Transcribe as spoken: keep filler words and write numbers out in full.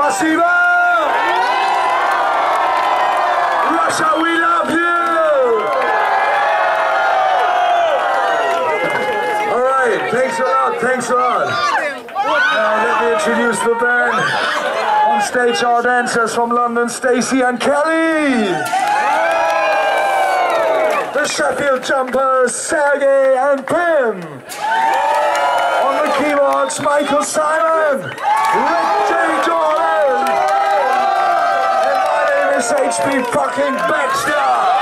Spasiba! Russia, we love you! Alright, thanks a lot, thanks a lot. Now let me introduce the band. On stage, our dancers from London, Stacey and Kelly. The Sheffield Jumpers, Sergey and Pim. On the keyboards, Michael Simon, Rick J. Jordan. And my name is H P fucking Baxter.